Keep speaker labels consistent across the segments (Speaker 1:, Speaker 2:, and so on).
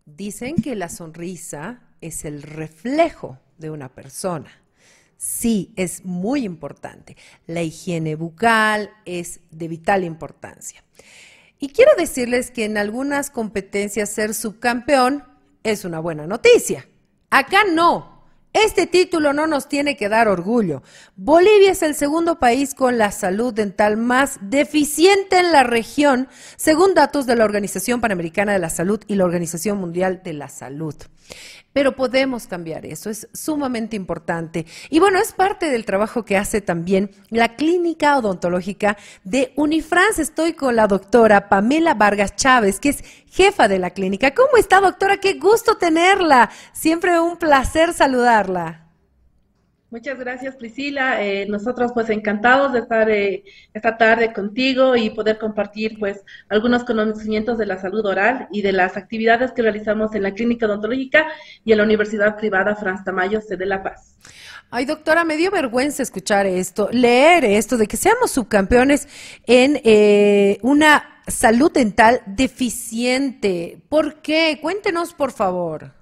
Speaker 1: Dicen que la sonrisa es el reflejo de una persona. Sí, es muy importante. La higiene bucal es de vital importancia. Y quiero decirles que en algunas competencias ser subcampeón es una buena noticia. Acá no. Este título no nos tiene que dar orgullo. Bolivia es el segundo país con la salud dental más deficiente en la región, según datos de la Organización Panamericana de la Salud y la Organización Mundial de la Salud. Pero podemos cambiar eso, es sumamente importante. Y bueno, es parte del trabajo que hace también la Clínica Odontológica de Unifrance. Estoy con la doctora Pamela Vargas Chávez, que es jefa de la clínica. ¿Cómo está, doctora? Qué gusto tenerla. Siempre un placer saludarla.
Speaker 2: Muchas gracias, Priscila. Nosotros pues encantados de estar esta tarde contigo y poder compartir pues algunos conocimientos de la salud oral y de las actividades que realizamos en la Clínica Odontológica y en la Universidad Privada Franz Tamayo, sede La Paz.
Speaker 1: Ay, doctora, me dio vergüenza escuchar esto, leer esto, de que seamos subcampeones en una salud dental deficiente. ¿Por qué? Cuéntenos, por favor.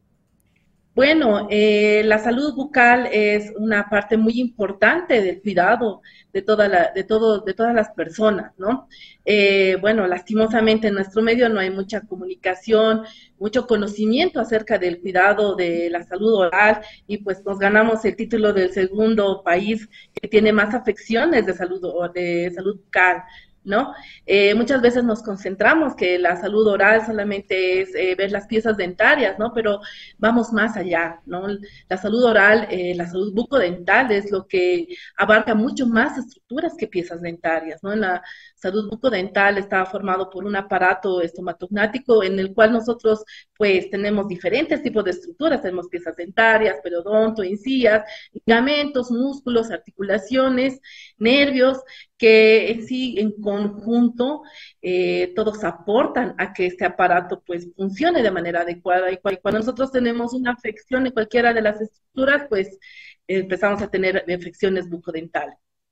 Speaker 2: Bueno, la salud bucal es una parte muy importante del cuidado de todas las personas, ¿no? Bueno, lastimosamente en nuestro medio no hay mucha comunicación, mucho conocimiento acerca del cuidado de la salud oral y pues nos ganamos el título del segundo país que tiene más afecciones de salud bucal. ¿No? Muchas veces nos concentramos que la salud oral solamente es ver las piezas dentarias, ¿no? Pero vamos más allá, ¿no? La salud oral, la salud bucodental es lo que abarca mucho más estructuras que piezas dentarias, ¿no? En la salud bucodental está formado por un aparato estomatognático en el cual nosotros pues tenemos diferentes tipos de estructuras, tenemos piezas dentarias, periodonto, encías, ligamentos, músculos, articulaciones, nervios, que en sí, en conjunto, todos aportan a que este aparato pues funcione de manera adecuada. Y cuando nosotros tenemos una afección en cualquiera de las estructuras, pues empezamos a tener afecciones bucodentales.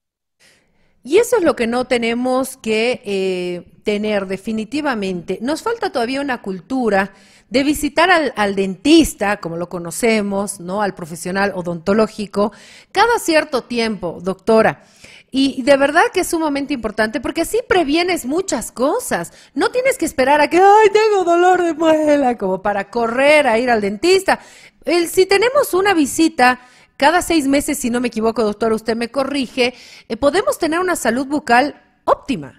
Speaker 1: Y eso es lo que no tenemos que tener definitivamente. Nos falta todavía una cultura de visitar al dentista, como lo conocemos, ¿no? Al profesional odontológico, cada cierto tiempo, doctora. Y de verdad que es sumamente importante porque así previenes muchas cosas. No tienes que esperar a que, ay, tengo dolor de muela, como para correr a ir al dentista. Si tenemos una visita cada 6 meses, si no me equivoco, doctora, usted me corrige, podemos tener una salud bucal óptima.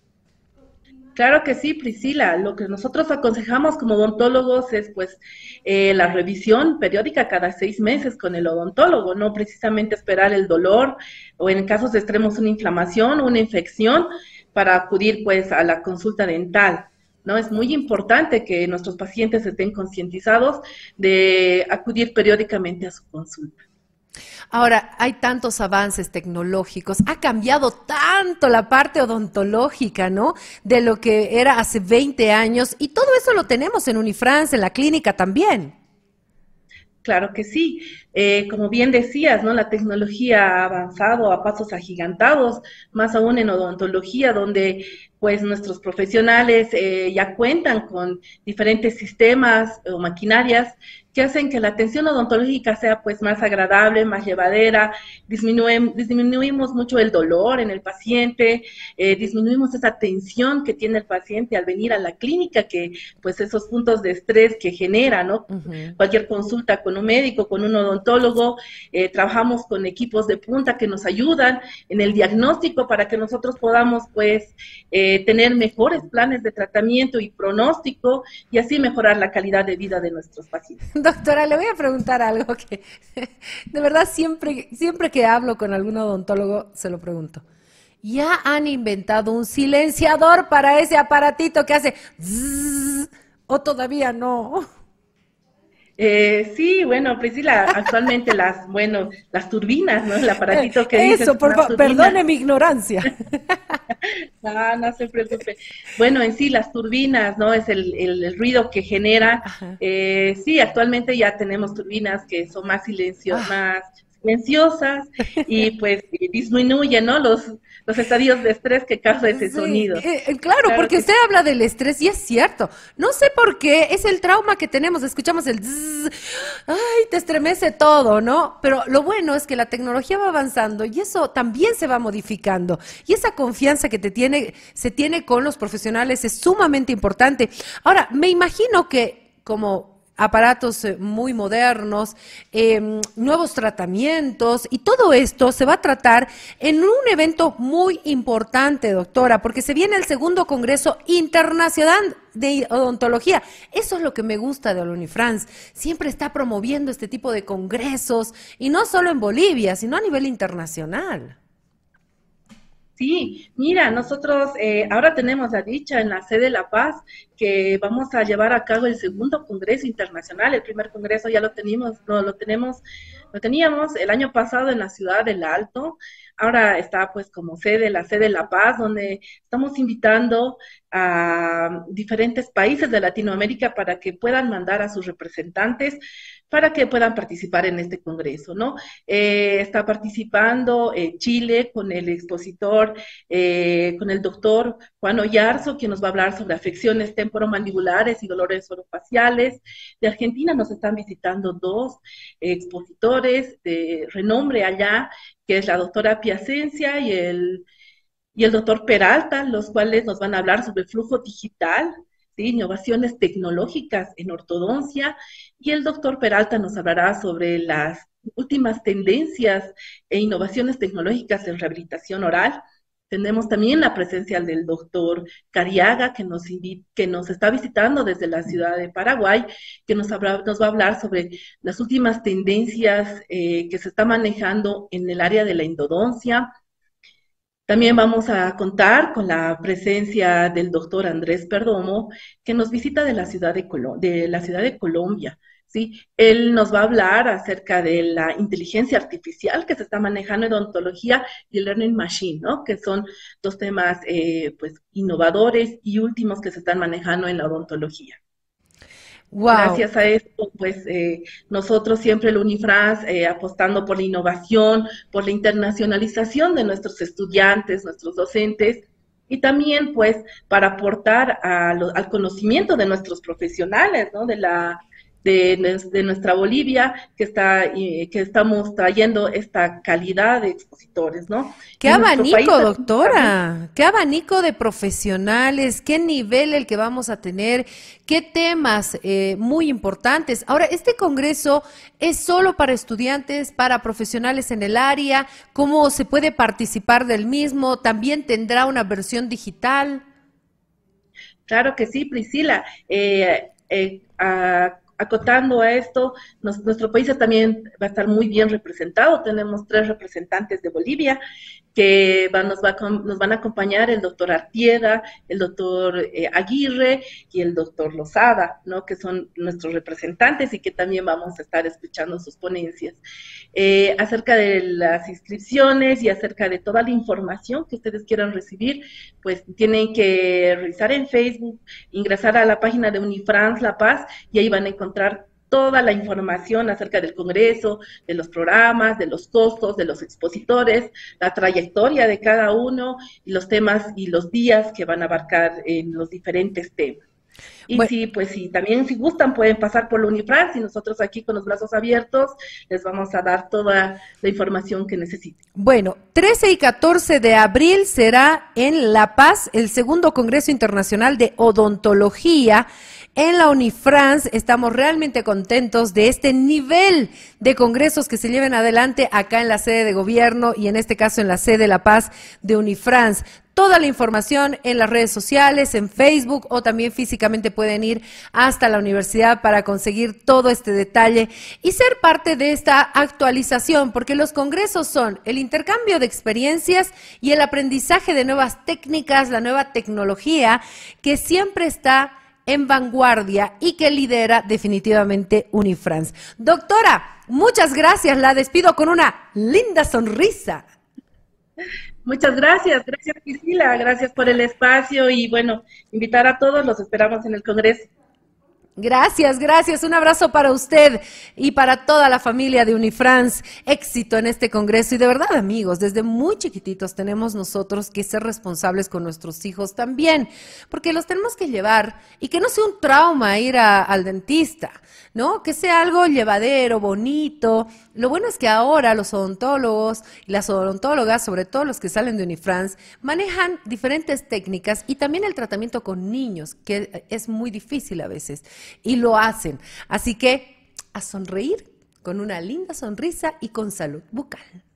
Speaker 2: Claro que sí, Priscila. Lo que nosotros aconsejamos como odontólogos es pues la revisión periódica cada 6 meses con el odontólogo, no precisamente esperar el dolor o en casos extremos una inflamación o una infección para acudir pues a la consulta dental. ¿No? Es muy importante que nuestros pacientes estén concientizados de acudir periódicamente a su consulta.
Speaker 1: Ahora, hay tantos avances tecnológicos, ha cambiado tanto la parte odontológica, ¿no? De lo que era hace 20 años, y todo eso lo tenemos en Unifrance, en la clínica también.
Speaker 2: Claro que sí. Como bien decías, ¿no? La tecnología ha avanzado a pasos agigantados, más aún en odontología, donde pues nuestros profesionales ya cuentan con diferentes sistemas o maquinarias que hacen que la atención odontológica sea pues más agradable, más llevadera, disminuimos mucho el dolor en el paciente, disminuimos esa tensión que tiene el paciente al venir a la clínica, que pues esos puntos de estrés que genera, ¿no?
Speaker 1: Ujú.
Speaker 2: Cualquier consulta con un médico, con un odontólogo, trabajamos con equipos de punta que nos ayudan en el diagnóstico para que nosotros podamos pues tener mejores planes de tratamiento y pronóstico y así mejorar la calidad de vida de nuestros pacientes.
Speaker 1: Doctora, le voy a preguntar algo que de verdad siempre que hablo con algún odontólogo se lo pregunto. ¿Ya han inventado un silenciador para ese aparatito que hace zzzz, o todavía no?
Speaker 2: Sí, bueno, Priscila, actualmente las turbinas, ¿no? El aparatito que dices,
Speaker 1: Eso, por
Speaker 2: una
Speaker 1: favor,
Speaker 2: turbina.
Speaker 1: perdone mi ignorancia.
Speaker 2: No, no se preocupe. Bueno, en sí, las turbinas, ¿no? Es el ruido que genera.
Speaker 1: Ajá.
Speaker 2: Sí, actualmente ya tenemos turbinas que son más
Speaker 1: Ah,
Speaker 2: silenciosas y pues disminuye, ¿no? Los estadios de estrés que causa ese
Speaker 1: Sí,
Speaker 2: sonido.
Speaker 1: claro,
Speaker 2: Claro
Speaker 1: porque
Speaker 2: que
Speaker 1: usted
Speaker 2: sí.
Speaker 1: habla del estrés y es cierto. No sé por qué, es el trauma que tenemos, escuchamos el zzz, ay, te estremece todo, ¿no? Pero lo bueno es que la tecnología va avanzando y eso también se va modificando. Y esa confianza que se tiene con los profesionales es sumamente importante. Ahora, me imagino que como aparatos muy modernos, nuevos tratamientos y todo esto se va a tratar en un evento muy importante, doctora, porque se viene el segundo Congreso Internacional de Odontología. Eso es lo que me gusta de la Unifrance. Siempre está promoviendo este tipo de congresos y no solo en Bolivia, sino a nivel internacional.
Speaker 2: Sí, mira, nosotros ahora tenemos la dicha en la sede de La Paz que vamos a llevar a cabo el segundo Congreso Internacional. El primer Congreso ya lo teníamos, no, lo teníamos el año pasado en la ciudad del Alto. Ahora está pues como sede la sede de La Paz, donde estamos invitando a diferentes países de Latinoamérica para que puedan mandar a sus representantes para que puedan participar en este congreso, ¿no? Está participando Chile con el expositor, con el doctor Juan Oyarzo, quien nos va a hablar sobre afecciones temporomandibulares y dolores orofaciales. De Argentina nos están visitando dos expositores de renombre allá, que es la doctora Piacencia y el doctor Peralta, los cuales nos van a hablar sobre flujo digital, ¿sí? Innovaciones tecnológicas en ortodoncia, y el doctor Peralta nos hablará sobre las últimas tendencias e innovaciones tecnológicas en rehabilitación oral. Tenemos también la presencia del doctor Cariaga, que nos está visitando desde la ciudad de Paraguay, que nos va a hablar sobre las últimas tendencias que se está manejando en el área de la endodoncia. También vamos a contar con la presencia del doctor Andrés Perdomo, que nos visita de la ciudad de la ciudad de Colombia. ¿Sí? Él nos va a hablar acerca de la inteligencia artificial que se está manejando en odontología y el learning machine, ¿no? Que son dos temas pues innovadores y últimos que se están manejando en la odontología.
Speaker 1: Wow.
Speaker 2: Gracias a esto, pues nosotros siempre el Unifrance apostando por la innovación, por la internacionalización de nuestros estudiantes, nuestros docentes, y también pues para aportar al conocimiento de nuestros profesionales, ¿no? De nuestra Bolivia, que estamos trayendo esta calidad de expositores, ¿no?
Speaker 1: Qué
Speaker 2: Y en nuestro país
Speaker 1: abanico,
Speaker 2: también.
Speaker 1: doctora, qué abanico de profesionales, qué nivel el que vamos a tener, qué temas muy importantes. Ahora, ¿este congreso es solo para estudiantes, para profesionales en el área? ¿Cómo se puede participar del mismo? ¿También tendrá una versión digital?
Speaker 2: Claro que sí, Priscila. Acotando a esto, nuestro país también va a estar muy bien representado. Tenemos tres representantes de Bolivia que nos van a acompañar el doctor Artieda, el doctor Aguirre y el doctor Lozada, ¿no? Que son nuestros representantes y que también vamos a estar escuchando sus ponencias. Acerca de las inscripciones y acerca de toda la información que ustedes quieran recibir, pues tienen que revisar en Facebook, ingresar a la página de Unifrance La Paz y ahí van a encontrar toda la información acerca del Congreso, de los programas, de los costos, de los expositores, la trayectoria de cada uno y los temas y los días que van a abarcar en los diferentes temas. Y
Speaker 1: Bueno,
Speaker 2: sí, pues sí, también si gustan pueden pasar por la Unifrance y nosotros aquí con los brazos abiertos les vamos a dar toda la información que necesiten.
Speaker 1: Bueno, 13 y 14 de abril será en La Paz el segundo Congreso Internacional de Odontología. En la Unifrance estamos realmente contentos de este nivel de congresos que se lleven adelante acá en la sede de gobierno y en este caso en la sede de La Paz de Unifrance. Toda la información en las redes sociales, en Facebook o también físicamente pueden ir hasta la universidad para conseguir todo este detalle y ser parte de esta actualización, porque los congresos son el intercambio de experiencias y el aprendizaje de nuevas técnicas, la nueva tecnología que siempre está en vanguardia y que lidera definitivamente Unifrance. Doctora, muchas gracias, la despido con una linda sonrisa.
Speaker 2: Muchas gracias Priscila, gracias por el espacio y bueno, invitar a todos, los esperamos en el Congreso.
Speaker 1: Gracias, gracias. Un abrazo para usted y para toda la familia de Unifrance. Éxito en este congreso. Y de verdad, amigos, desde muy chiquititos tenemos nosotros que ser responsables con nuestros hijos también, porque los tenemos que llevar y que no sea un trauma ir al dentista, ¿no? Que sea algo llevadero, bonito. Lo bueno es que ahora los odontólogos y las odontólogas, sobre todo los que salen de Unifrance, manejan diferentes técnicas y también el tratamiento con niños, que es muy difícil a veces. Y lo hacen. Así que a sonreír con una linda sonrisa y con salud bucal.